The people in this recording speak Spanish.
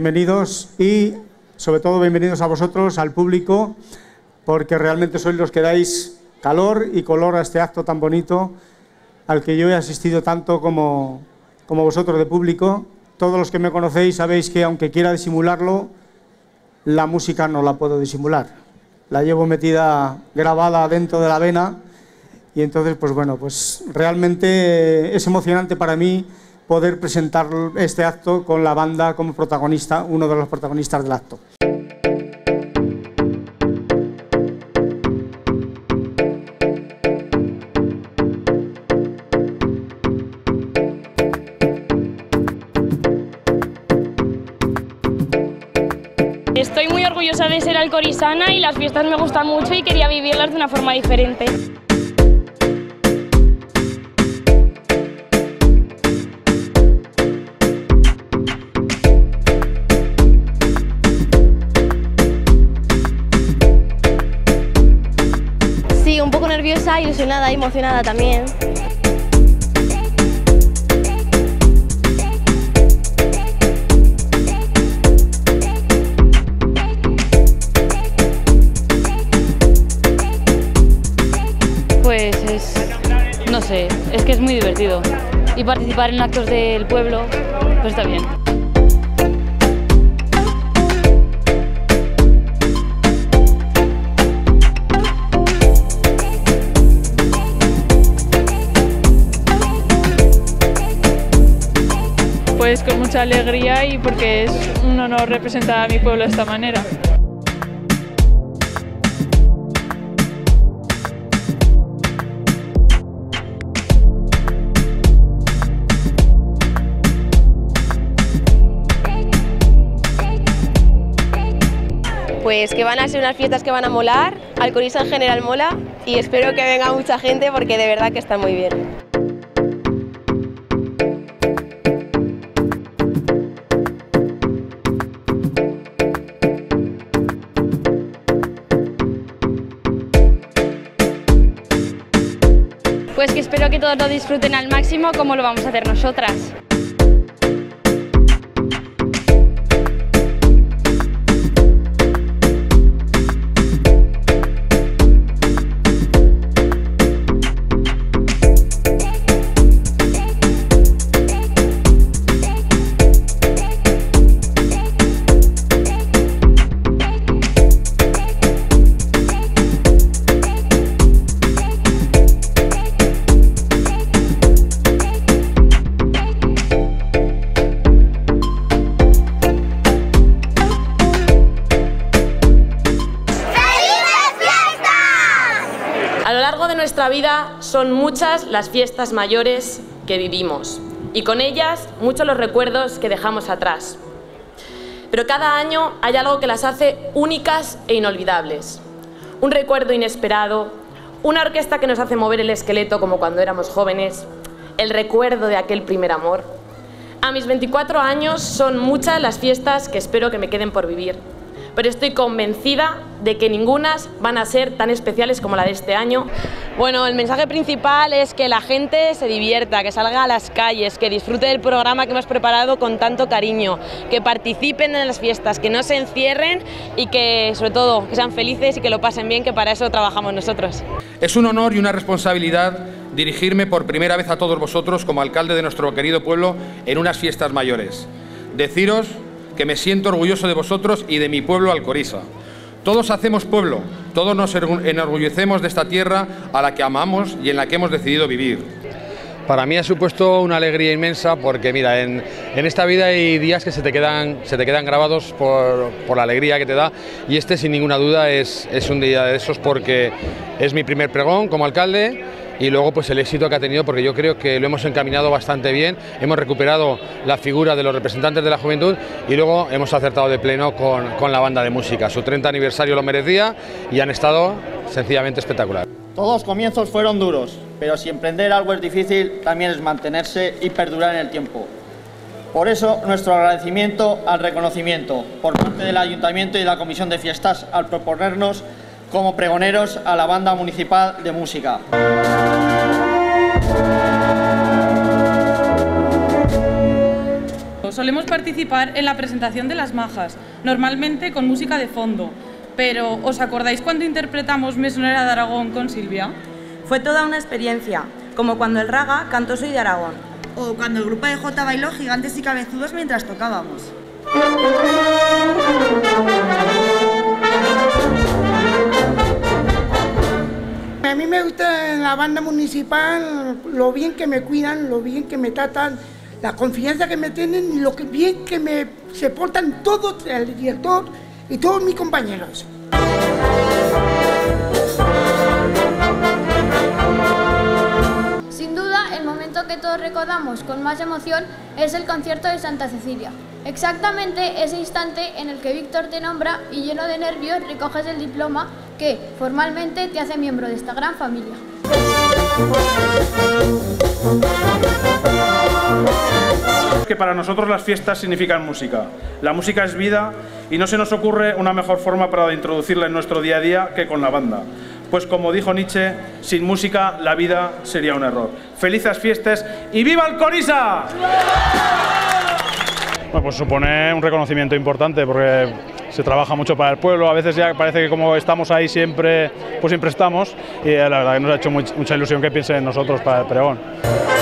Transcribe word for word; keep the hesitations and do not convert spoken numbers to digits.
bienvenidos y sobre todo bienvenidos a vosotros, al público, porque realmente sois los que dais calor y color a este acto tan bonito al que yo he asistido tanto como, como vosotros de público. Todos los que me conocéis sabéis que aunque quiera disimularlo, la música no la puedo disimular. La llevo metida, grabada dentro de la vena y entonces, pues bueno, pues realmente es emocionante para mí poder presentar este acto con la banda como protagonista, uno de los protagonistas del acto. Estoy muy orgullosa de ser alcorizana y las fiestas me gustan mucho y quería vivirlas de una forma diferente. Sí, un poco nerviosa, ilusionada y emocionada también. Pues es, no sé, es que es muy divertido y participar en actos del pueblo, pues está bien. Pues con mucha alegría y porque es un honor representar a mi pueblo de esta manera. Pues que van a ser unas fiestas que van a molar, Alcoriza en general mola y espero que venga mucha gente porque de verdad que está muy bien. Pues que espero que todos lo disfruten al máximo como lo vamos a hacer nosotras. A lo largo de nuestra vida son muchas las fiestas mayores que vivimos y con ellas muchos los recuerdos que dejamos atrás. Pero cada año hay algo que las hace únicas e inolvidables. Un recuerdo inesperado, una orquesta que nos hace mover el esqueleto como cuando éramos jóvenes, el recuerdo de aquel primer amor. A mis veinticuatro años son muchas las fiestas que espero que me queden por vivir. Pero estoy convencida de que ningunas van a ser tan especiales como la de este año. Bueno, el mensaje principal es que la gente se divierta, que salga a las calles, que disfrute del programa que hemos preparado con tanto cariño, que participen en las fiestas, que no se encierren y que, sobre todo, que sean felices y que lo pasen bien, que para eso trabajamos nosotros. Es un honor y una responsabilidad dirigirme por primera vez a todos vosotros como alcalde de nuestro querido pueblo en unas fiestas mayores. Deciros que me siento orgulloso de vosotros y de mi pueblo Alcoriza. Todos hacemos pueblo, todos nos enorgullecemos de esta tierra a la que amamos y en la que hemos decidido vivir. Para mí ha supuesto una alegría inmensa porque, mira, en, en esta vida hay días que se te quedan, se te quedan grabados por, por la alegría que te da y este, sin ninguna duda, es, es un día de esos porque es mi primer pregón como alcalde y luego pues el éxito que ha tenido porque yo creo que lo hemos encaminado bastante bien, hemos recuperado la figura de los representantes de la juventud y luego hemos acertado de pleno con, con la banda de música. Su treinta aniversario lo merecía y han estado sencillamente espectacular. Todos los comienzos fueron duros, pero si emprender algo es difícil, también es mantenerse y perdurar en el tiempo. Por eso, nuestro agradecimiento al reconocimiento por parte del Ayuntamiento y de la Comisión de Fiestas al proponernos como pregoneros a la Banda Municipal de Música. solemos participar en la presentación de las majas, normalmente con música de fondo. Pero, ¿os acordáis cuando interpretamos Mesonera de Aragón con Silvia? Fue toda una experiencia, como cuando el Raga cantó Soy de Aragón. O cuando el grupo de Jota bailó Gigantes y Cabezudos mientras tocábamos. A mí me gusta en la banda municipal lo bien que me cuidan, lo bien que me tratan, la confianza que me tienen y lo que bien que me se portan todos, el director y todos mis compañeros. Sin duda, el momento que todos recordamos con más emoción es el concierto de Santa Cecilia. Exactamente ese instante en el que Víctor te nombra y lleno de nervios recoges el diploma que formalmente te hace miembro de esta gran familia. Que para nosotros las fiestas significan música. La música es vida y no se nos ocurre una mejor forma para introducirla en nuestro día a día que con la banda. Pues como dijo Nietzsche, sin música la vida sería un error. ¡Felices fiestas y viva el Corisa! Bueno, pues supone un reconocimiento importante porque se trabaja mucho para el pueblo, a veces ya parece que como estamos ahí siempre, pues siempre estamos y la verdad que nos ha hecho mucha ilusión que piensen en nosotros para el pregón.